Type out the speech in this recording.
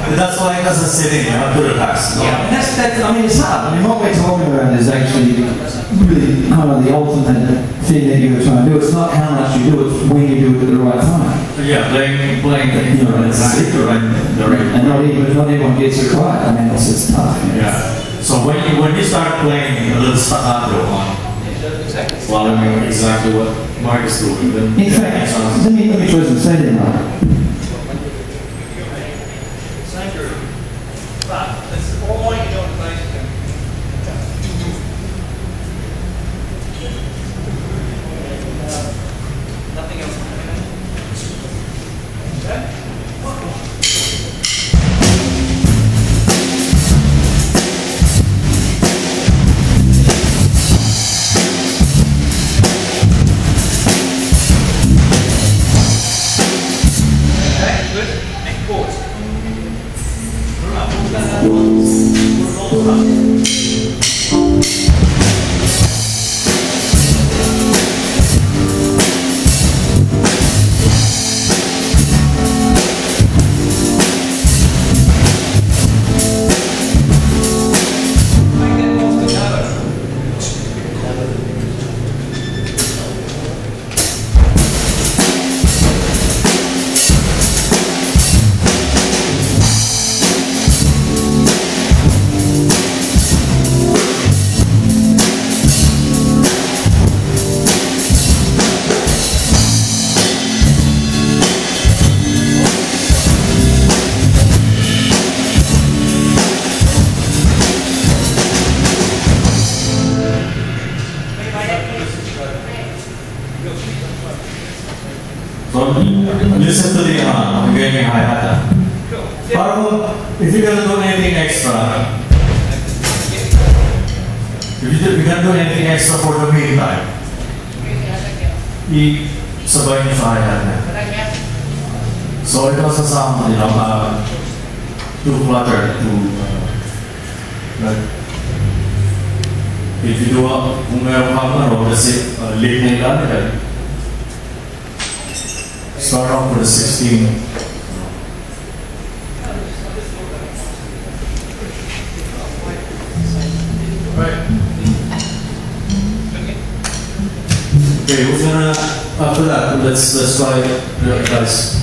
That's why it doesn't sit in. You have to relax. Yeah, and I mean, it's hard. I mean, what we're talking about is actually really kind of the ultimate thing that you're trying to do. It's not how much you do, it's when you do it at the right time. Yeah, playing you know, exactly the right. And not everyone gets it right. I mean, it's tough. Yeah. So when you start playing a little staccato on, following exactly what Mark is doing, then in fact, let me try some setting, Mark. That's all you don't play. Nothing else. Okay? Listen to the gaming hi-hat. If you're gonna do anything extra, if you're gonna do anything extra for the meantime, sabay niyo sa hi-hat na. So it doesn't sound, you know, too cluttered to, if you do kung meron ka kasi late na ilan, start off with a 16. Right. Okay, we're gonna after that let's try guys.